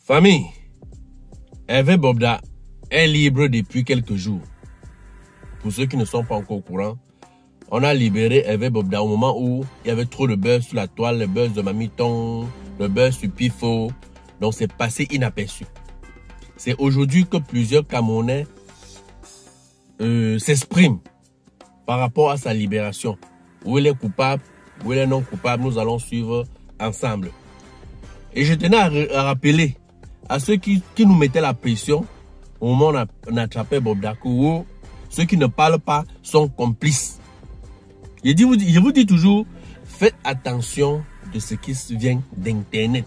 Famille, Hervé Bobda est libre depuis quelques jours. Pour ceux qui ne sont pas encore au courant, on a libéré Hervé Bobda au moment où il y avait trop de buzz sur la toile, le buzz de Mamiton, le buzz sur Pifo, donc c'est passé inaperçu. C'est aujourd'hui que plusieurs Camerounais s'expriment par rapport à sa libération. Où il est coupable, où il est non coupable, nous allons suivre ensemble. Et je tenais à rappeler à ceux qui nous mettaient la pression au moment où on attrapait Bobda que ceux qui ne parlent pas sont complices. Je vous dis toujours, faites attention de ce qui vient d'Internet.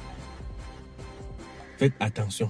Faites attention.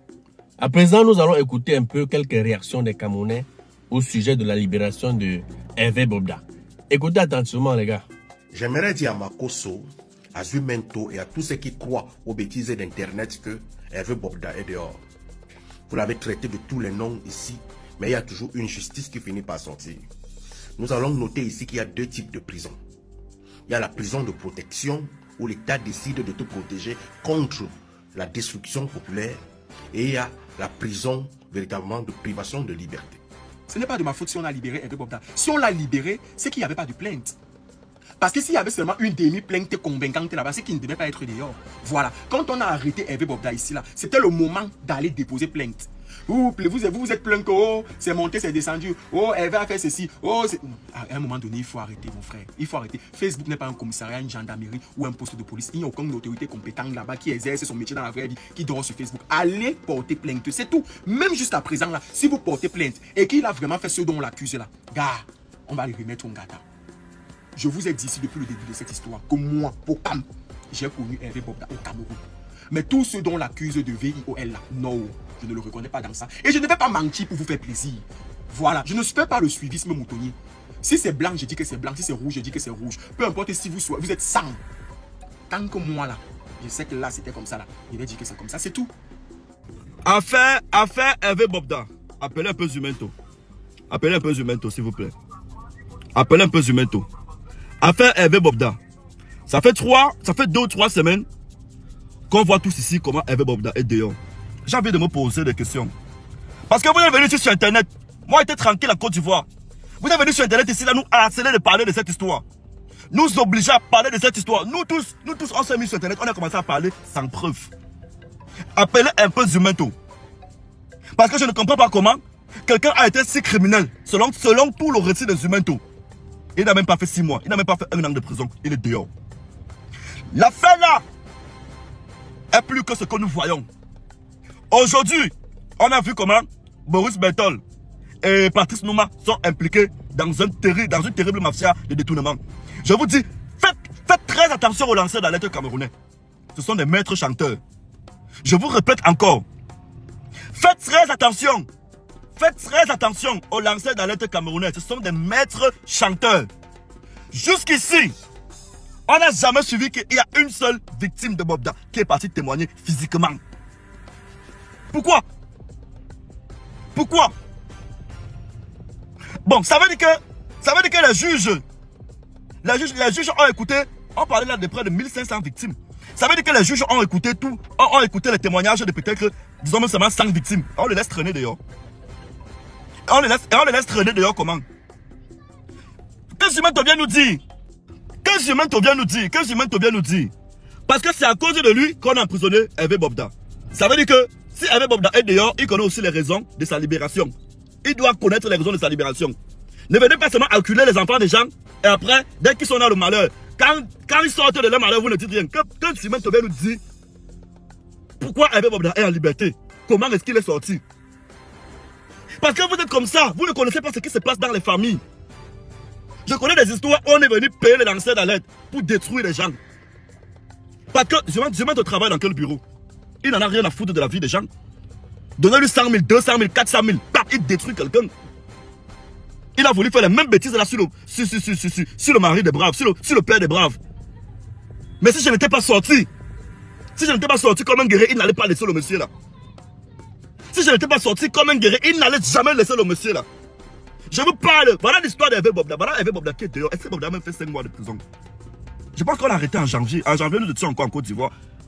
À présent, nous allons écouter un peu quelques réactions des Camerounais au sujet de la libération de Hervé Bobda. Écoutez attentivement, les gars. J'aimerais dire à Makosso, à Zumento et à tous ceux qui croient aux bêtises d'Internet que Hervé Bobda est dehors. Vous l'avez traité de tous les noms ici, mais il y a toujours une justice qui finit par sortir. Nous allons noter ici qu'il y a deux types de prisons. Il y a la prison de protection, où l'État décide de te protéger contre la destruction populaire. Et il y a la prison, véritablement, de privation de liberté. Ce n'est pas de ma faute si on a libéré Hervé Bobda. Si on l'a libéré, c'est qu'il n'y avait pas de plainte. Parce que s'il y avait seulement une demi-plainte convaincante là-bas, c'est qu'il ne devait pas être dehors. Voilà. Quand on a arrêté Hervé Bobda ici, là, c'était le moment d'aller déposer plainte. Vous êtes plaint que oh, c'est monté, c'est descendu. Oh, Hervé a fait ceci. Oh, à un moment donné, il faut arrêter, mon frère. Il faut arrêter. Facebook n'est pas un commissariat, une gendarmerie ou un poste de police. Il n'y a aucune autorité compétente là-bas qui exerce son métier dans la vraie vie, qui dort sur Facebook. Allez porter plainte, c'est tout. Même jusqu'à présent, là, si vous portez plainte et qu'il a vraiment fait ce dont on l'accuse là, gars, on va le remettre au gata. Je vous ai dit ici depuis le début de cette histoire que moi, Pokam, j'ai connu Hervé Bobda au Cameroun. Mais tous ceux dont l'accuse de VIOL là, non, je ne le reconnais pas dans ça. Et je ne vais pas mentir pour vous faire plaisir. Voilà, je ne fais pas le suivisme moutonnier. Si c'est blanc, je dis que c'est blanc. Si c'est rouge, je dis que c'est rouge. Peu importe si vous êtes sang. Tant que moi là, je sais que là c'était comme ça là. Il va dire que c'est comme ça, c'est tout. Affaire Hervé Bobda. Appelez un peu Zumento. Appelez un peu Zumento, s'il vous plaît. Appelez un peu Zumento. Affaire Hervé Bobda. Ça fait 2 ou 3 semaines qu'on voit tous ici comment Hervé Bobda est dehors. J'ai envie de me poser des questions. Parce que vous êtes venus sur Internet. Moi, j'étais tranquille à Côte d'Ivoire. Vous êtes venus sur Internet ici, là, nous harceler de parler de cette histoire. Nous obliger à parler de cette histoire. Nous tous, on s'est mis sur Internet, on a commencé à parler sans preuve. Appelez un peu Zumento. Parce que je ne comprends pas comment quelqu'un a été si criminel, selon tout le récit de Zumento. Il n'a même pas fait 6 mois, il n'a même pas fait 1 an de prison, il est dehors. L'affaire là est plus que ce que nous voyons. Aujourd'hui, on a vu comment Boris Bertol et Patrice Nouma sont impliqués dans une terrible mafia de détournement. Je vous dis, faites très attention aux lanceurs d'alerte camerounais. Ce sont des maîtres chanteurs. Je vous répète encore. Faites très attention. Faites très attention aux lanceurs d'alerte camerounais. Ce sont des maîtres chanteurs. Jusqu'ici, on n'a jamais suivi qu'il y a une seule victime de Bobda qui est partie témoigner physiquement. Pourquoi? Pourquoi? Bon, ça veut dire que les juges ont écouté, on parlait là de près de 1500 victimes. Ça veut dire que les juges ont écouté ont écouté les témoignages de peut-être, disons même seulement 100 victimes. On les laisse traîner dehors. On les laisse traîner dehors comment? Que Zumento vient nous dire? Que Zumento vient nous dire? Parce que c'est à cause de lui qu'on a emprisonné Hervé Bobda. Ça veut dire que si Hervé Bobda est dehors, il connaît aussi les raisons de sa libération. Il doit connaître les raisons de sa libération. Ne venez pas seulement acculer les enfants des gens et après, dès qu'ils sont dans le malheur, quand ils sortent de leur malheur, vous ne dites rien. Que Zumento vient nous dire pourquoi Hervé Bobda est en liberté? Comment est-ce qu'il est sorti? Parce que vous êtes comme ça, vous ne connaissez pas ce qui se passe dans les familles. Je connais des histoires où on est venu payer les lanceurs d'alerte pour détruire les gens. Parce que Zumento travaille dans quel bureau? Il n'en a rien à foutre de la vie des gens. Donnez-lui 100 000, 200 000, 400 000, il détruit quelqu'un. Il a voulu faire les mêmes bêtises là sur le mari des braves, sur le père des braves. Mais si je n'étais pas sorti comme un guerrier, il n'allait pas laisser le monsieur là. Si je n'étais pas sorti comme un guerrier, il n'allait jamais laisser le monsieur là. Je vous parle, voilà l'histoire d'Hervé Bobda. Voilà Hervé Bobda qui est dehors. Hervé Bobda a même fait 5 mois de prison. Je pense qu'on l'a arrêté en janvier. En janvier, nous étions encore en Côte d'Ivoire.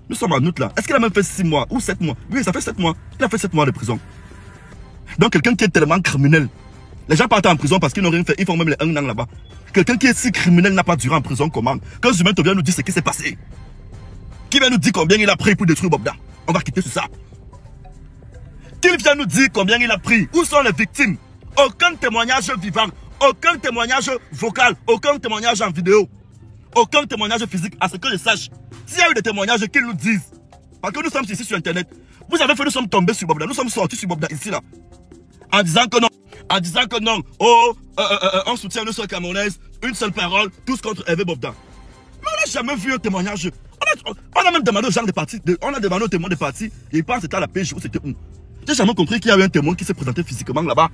Nous sommes en août là. Est-ce qu'il a même fait 6 mois ou 7 mois? Oui, ça fait 7 mois. Il a fait 7 mois de prison. Donc quelqu'un qui est tellement criminel. Les gens partent en prison parce qu'ils n'ont rien fait. Ils font même les 1 an là-bas. Quelqu'un qui est si criminel n'a pas duré en prison comment? Quand Zumento vient nous dire ce qui s'est passé. Qui vient nous dire combien il a pris pour détruire Bobda? On va quitter sur ça. Qu'il vient nous dire combien il a pris. Où sont les victimes? Aucun témoignage vivant. Aucun témoignage vocal. Aucun témoignage en vidéo. Aucun témoignage physique. À ce que je sache. S'il y a eu des témoignages qu'ils nous disent. Parce que nous sommes ici sur internet. Vous avez fait, nous sommes tombés sur Bobda. Nous sommes sortis sur Bobda ici là. En disant que non. En disant que non. Oh, on soutient le sol camerounaise. Une seule parole. Tous contre Hervé Bobda. Mais on n'a jamais vu un témoignage. On a même demandé aux gens de parti. On a demandé aux témoins de parti. Et ils pensent que c'était à la pêche ou c'était où. J'ai jamais compris qu'il y avait un témoin qui s'est présenté physiquement là-bas.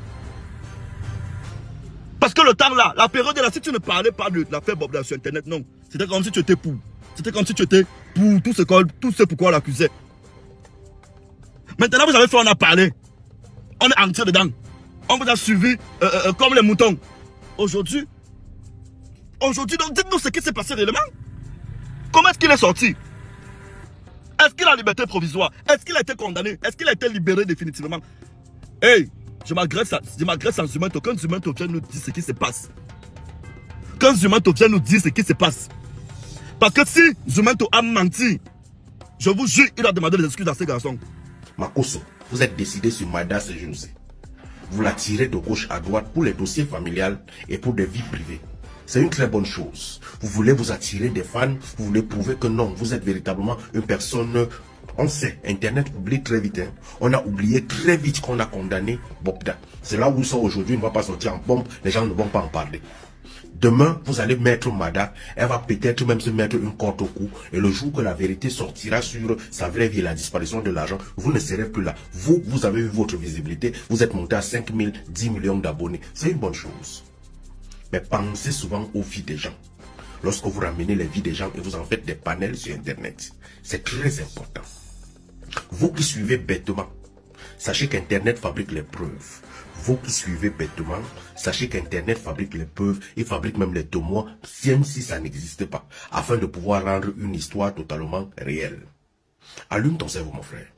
Parce que le temps là, la période là, si tu ne parlais pas de l'affaire Bobda sur internet, non. C'était comme si tu étais pour. C'était comme si tu étais pour tout ce pourquoi on l'accusait. Maintenant, vous avez fait, on a parlé. On est entier dedans. On vous a suivi comme les moutons. Aujourd'hui, donc dites-nous ce qui s'est passé réellement. Comment est-ce qu'il est sorti? Est-ce qu'il a liberté provisoire? Est-ce qu'il a été condamné? Est-ce qu'il a été libéré définitivement? Hey, je m'agresse en Zumento. Quand Zumento vient nous dire ce qui se passe. Quand Zumento vient nous dire ce qui se passe. Parce que si Zumento a menti, je vous jure, il a demandé des excuses à ces garçons. Makosso, vous êtes décidé sur Maïdas et je ne sais. Vous la tirez de gauche à droite pour les dossiers familiales et pour des vies privées. C'est une très bonne chose. Vous voulez vous attirer des fans, vous voulez prouver que non, vous êtes véritablement une personne. On sait, Internet oublie très vite. Hein. On a oublié très vite qu'on a condamné Bobda. C'est là où ils sont aujourd'hui, il ne va pas sortir en pompe, les gens ne vont pas en parler. Demain, vous allez mettre Mada, elle va peut-être même se mettre une corde au cou. Et le jour que la vérité sortira sur sa vraie vie et la disparition de l'argent, vous ne serez plus là. Vous avez eu votre visibilité, vous êtes monté à 5 000, 10 millions d'abonnés. C'est une bonne chose. Mais pensez souvent aux vies des gens. Lorsque vous ramenez les vies des gens et vous en faites des panels sur Internet, c'est très important. Vous qui suivez bêtement, sachez qu'Internet fabrique les preuves. Vous qui suivez bêtement, sachez qu'Internet fabrique les preuves, il fabrique même les témoins, même si ça n'existe pas, afin de pouvoir rendre une histoire totalement réelle. Allume ton cerveau, mon frère.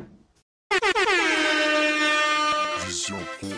Vision Pro.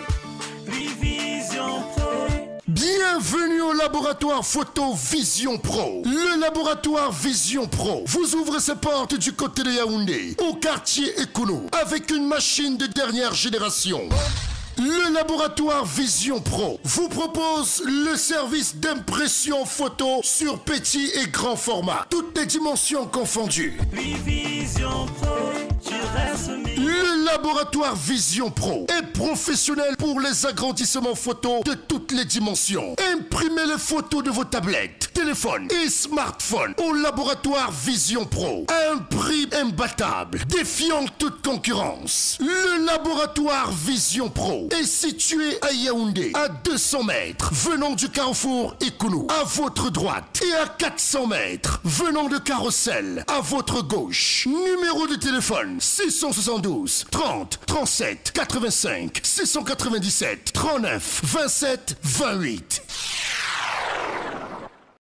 Bienvenue au laboratoire photo Vision Pro. Le laboratoire Vision Pro vous ouvre ses portes du côté de Yaoundé, au quartier Ekono, avec une machine de dernière génération. Le laboratoire Vision Pro vous propose le service d'impression photo sur petit et grand format, toutes les dimensions confondues. Vision Pro, tu restes le laboratoire Vision Pro est professionnel pour les agrandissements photos de toutes les dimensions. Imprimez les photos de vos tablettes, téléphones et smartphones au laboratoire Vision Pro à un prix imbattable, défiant toute concurrence. Le laboratoire Vision Pro est situé à Yaoundé, à 200 mètres, venant du carrefour Ekounou, à votre droite, et à 400 mètres, venant de Carrousel, à votre gauche. Numéro de téléphone 672 30 37 85 697 39 27 28.